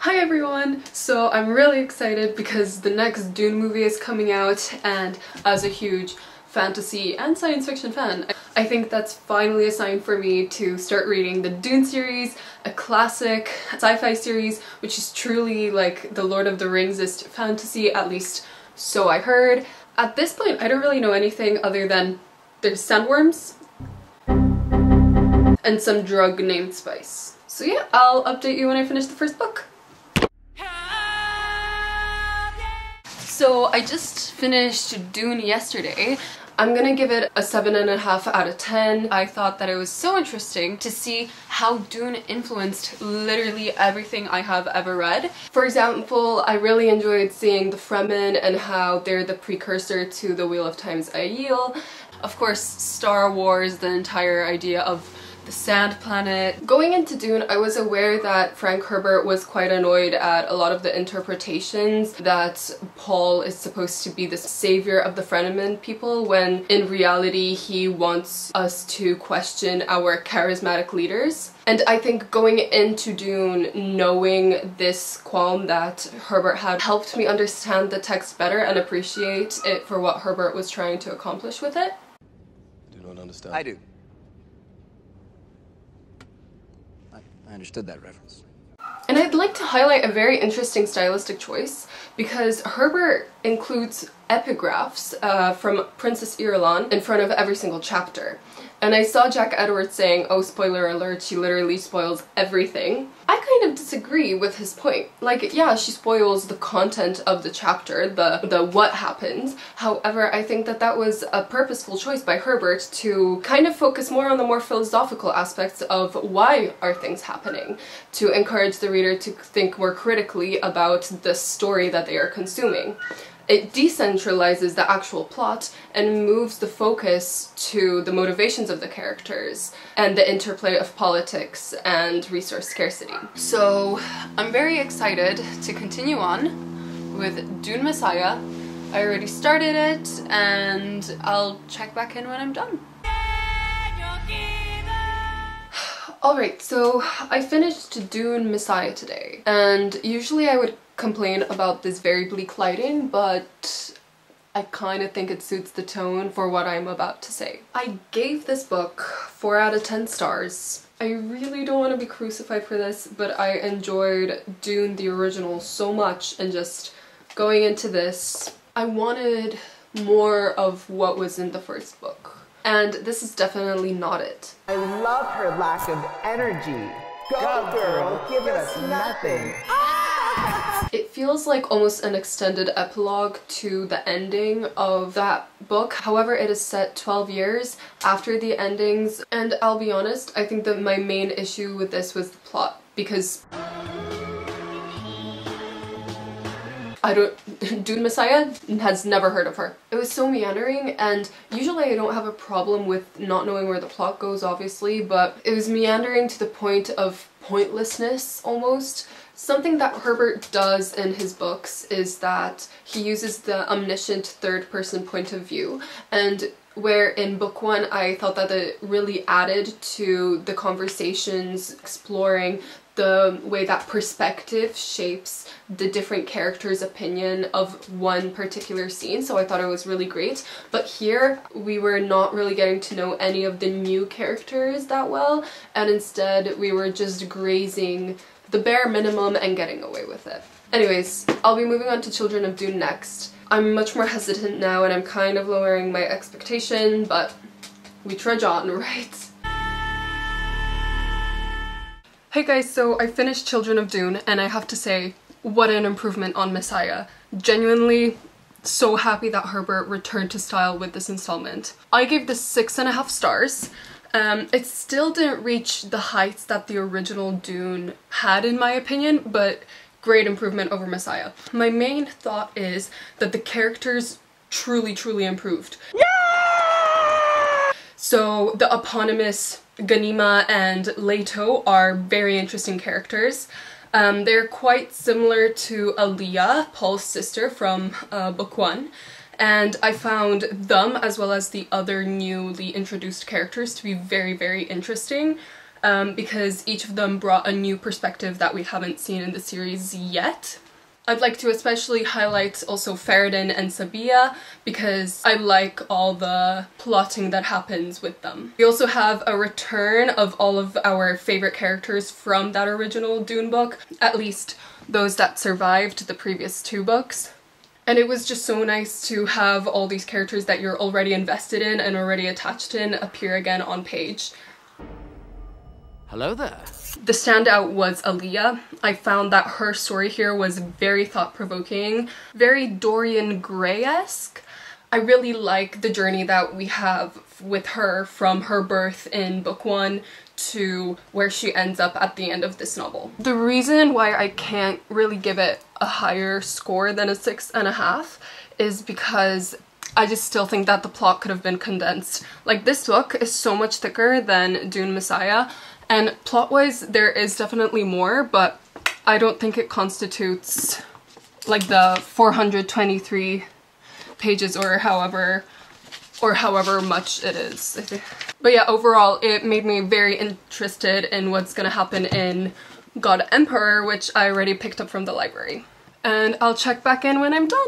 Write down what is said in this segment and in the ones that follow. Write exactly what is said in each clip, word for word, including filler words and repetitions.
Hi everyone! So I'm really excited because the next Dune movie is coming out, and as a huge fantasy and science fiction fan, I think that's finally a sign for me to start reading the Dune series, a classic sci-fi series which is truly like the Lord of the Rings-ist fantasy, at least so I heard. At this point I don't really know anything other than there's sandworms and some drug named Spice. So yeah, I'll update you when I finish the first book. So I just finished Dune yesterday. I'm gonna give it a seven and a half out of ten. I thought that it was so interesting to see how Dune influenced literally everything I have ever read. For example, I really enjoyed seeing the Fremen and how they're the precursor to the Wheel of Time's Aiel. Of course, Star Wars, the entire idea of the sand planet. Going into Dune, I was aware that Frank Herbert was quite annoyed at a lot of the interpretations that Paul is supposed to be the savior of the Fremen people, when in reality he wants us to question our charismatic leaders. And I think going into Dune, knowing this qualm that Herbert had helped me understand the text better and appreciate it for what Herbert was trying to accomplish with it. I do not understand. I do. I understood that reference. And I'd like to highlight a very interesting stylistic choice, because Herbert includes epigraphs uh, from Princess Irulan in front of every single chapter. And I saw Jack Edwards saying, oh, spoiler alert, she literally spoils everything. I kind of disagree with his point. Like, yeah, she spoils the content of the chapter, the, the what happens. However, I think that that was a purposeful choice by Herbert to kind of focus more on the more philosophical aspects of why are things happening, to encourage the reader to think more critically about the story that they are consuming. It decentralizes the actual plot and moves the focus to the motivations of the characters and the interplay of politics and resource scarcity. So I'm very excited to continue on with Dune Messiah. I already started it and I'll check back in when I'm done. Alright, so I finished Dune Messiah today, and usually I would complain about this very bleak lighting, but I kind of think it suits the tone for what I'm about to say. I gave this book four out of ten stars. I really don't want to be crucified for this, but I enjoyed Dune the original so much, and just going into this, I wanted more of what was in the first book. And this is definitely not it. I love her lack of energy. Go, Go girl, give us nothing. It feels like almost an extended epilogue to the ending of that book. However, it is set twelve years after the endings, and I'll be honest, I think that my main issue with this was the plot, because I don't- Dune Messiah has never heard of her. It was so meandering, and usually I don't have a problem with not knowing where the plot goes, obviously, but it was meandering to the point of pointlessness, almost. Something that Herbert does in his books is that he uses the omniscient third-person point of view, and where in book one I thought that it really added to the conversations, exploring the way that perspective shapes the different characters' opinion of one particular scene, so I thought it was really great. But here we were not really getting to know any of the new characters that well, and instead we were just grazing the bare minimum and getting away with it. Anyways, I'll be moving on to Children of Dune next. I'm much more hesitant now and I'm kind of lowering my expectation, but we trudge on, right? Hey guys, so I finished Children of Dune and I have to say, what an improvement on Messiah. Genuinely so happy that Herbert returned to style with this installment. I gave this six and a half stars. Um, it still didn't reach the heights that the original Dune had, in my opinion, but great improvement over Messiah. My main thought is that the characters truly, truly improved. Yeah! So the eponymous Ghanima and Leto are very interesting characters. Um, they're quite similar to Alia, Paul's sister from uh, book one. And I found them, as well as the other newly introduced characters, to be very, very interesting. um, because each of them brought a new perspective that we haven't seen in the series yet. I'd like to especially highlight also Farad'n and Sabiyah because I like all the plotting that happens with them. We also have a return of all of our favorite characters from that original Dune book, at least those that survived the previous two books. And it was just so nice to have all these characters that you're already invested in and already attached in appear again on page. Hello there. The standout was Alia. I found that her story here was very thought-provoking, very Dorian Gray-esque. I really like the journey that we have with her from her birth in book one to where she ends up at the end of this novel. The reason why I can't really give it a higher score than a six and a half is because I just still think that the plot could have been condensed. Like, this book is so much thicker than Dune Messiah, and plot-wise there is definitely more, but I don't think it constitutes like the four hundred twenty-three pages or however or however much it is. But yeah, overall it made me very interested in what's gonna happen in God Emperor, which I already picked up from the library. And I'll check back in when I'm done.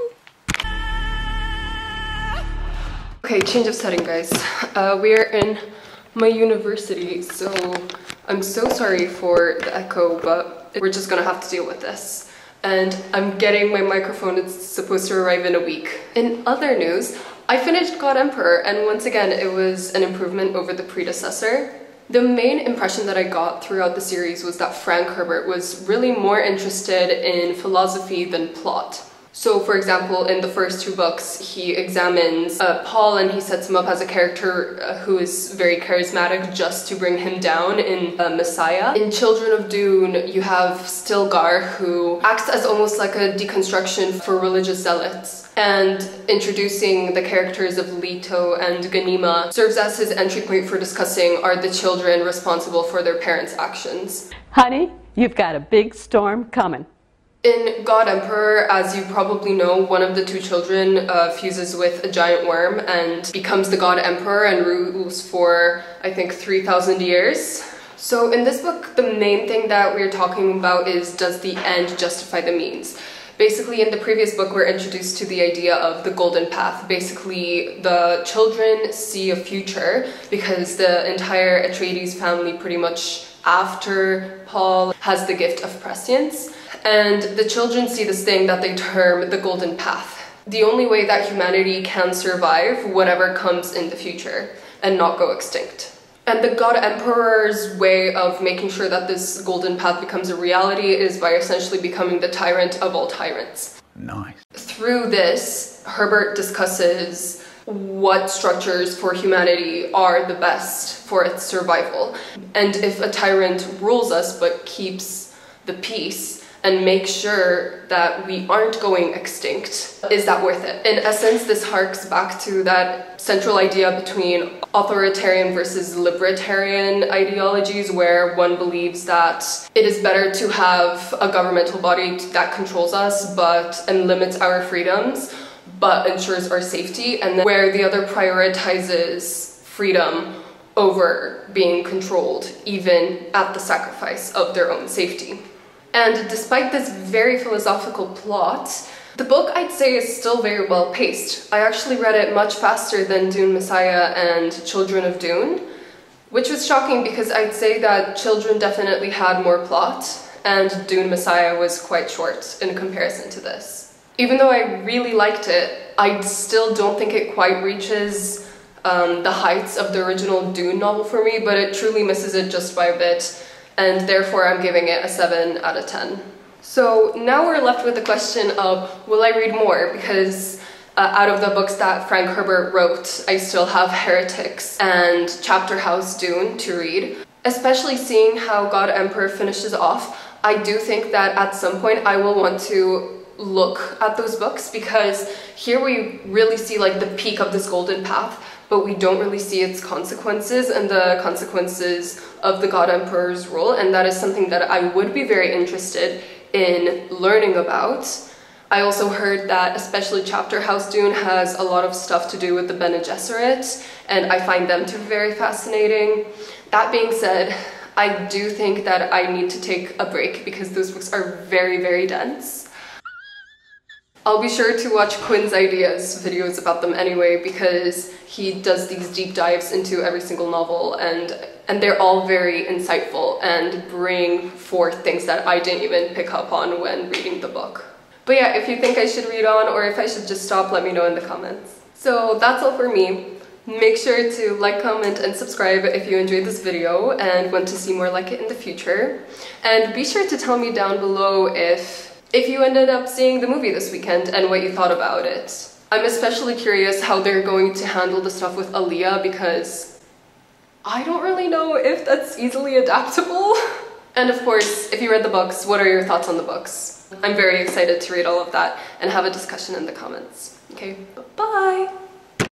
Okay, change of setting, guys. Uh, we are in my university, so I'm so sorry for the echo, but we're just gonna have to deal with this. And I'm getting my microphone, it's supposed to arrive in a week. In other news, I finished God Emperor, and once again it was an improvement over the predecessor. The main impression that I got throughout the series was that Frank Herbert was really more interested in philosophy than plot. So for example, in the first two books, he examines uh, Paul and he sets him up as a character uh, who is very charismatic just to bring him down in uh, Messiah. In Children of Dune, you have Stilgar, who acts as almost like a deconstruction for religious zealots. And introducing the characters of Leto and Ganima serves as his entry point for discussing, are the children responsible for their parents' actions? Honey, you've got a big storm coming. In God Emperor, as you probably know, one of the two children uh, fuses with a giant worm and becomes the God Emperor and rules for, I think, three thousand years. So in this book, the main thing that we're talking about is, does the end justify the means? Basically, in the previous book, we're introduced to the idea of the golden path. Basically, the children see a future because the entire Atreides family, pretty much after Paul, has the gift of prescience. And the children see this thing that they term the golden path. The only way that humanity can survive whatever comes in the future and not go extinct. And the God Emperor's way of making sure that this golden path becomes a reality is by essentially becoming the tyrant of all tyrants. Nice. Through this, Herbert discusses what structures for humanity are the best for its survival. And if a tyrant rules us but keeps the peace and makes sure that we aren't going extinct, is that worth it? In essence, this harks back to that central idea between authoritarian versus libertarian ideologies, where one believes that it is better to have a governmental body that controls us but and limits our freedoms but ensures our safety, and then where the other prioritizes freedom over being controlled, even at the sacrifice of their own safety. And despite this very philosophical plot, the book, I'd say, is still very well paced. I actually read it much faster than Dune Messiah and Children of Dune, which was shocking because I'd say that Children definitely had more plot and Dune Messiah was quite short in comparison to this. Even though I really liked it, I still don't think it quite reaches um, the heights of the original Dune novel for me, but it truly misses it just by a bit. And therefore I'm giving it a seven out of ten. So now we're left with the question of, will I read more? Because uh, out of the books that Frank Herbert wrote, I still have Heretics and Chapter House Dune to read. Especially seeing how God Emperor finishes off, I do think that at some point I will want to look at those books, because here we really see like the peak of this golden path, but we don't really see its consequences and the consequences of the God Emperor's rule, and that is something that I would be very interested in learning about. I also heard that especially Chapter House Dune has a lot of stuff to do with the Bene Gesserit, and I find them to be very fascinating. That being said, I do think that I need to take a break because those books are very, very dense. I'll be sure to watch Quinn's Ideas videos about them anyway, because he does these deep dives into every single novel, and and they're all very insightful and bring forth things that I didn't even pick up on when reading the book. But yeah, if you think I should read on or if I should just stop, let me know in the comments. So that's all for me. Make sure to like, comment, and subscribe if you enjoyed this video and want to see more like it in the future. And be sure to tell me down below if if you ended up seeing the movie this weekend and what you thought about it. I'm especially curious how they're going to handle the stuff with Aaliyah, because I don't really know if that's easily adaptable. And of course, if you read the books, what are your thoughts on the books? I'm very excited to read all of that and have a discussion in the comments. Okay, bye!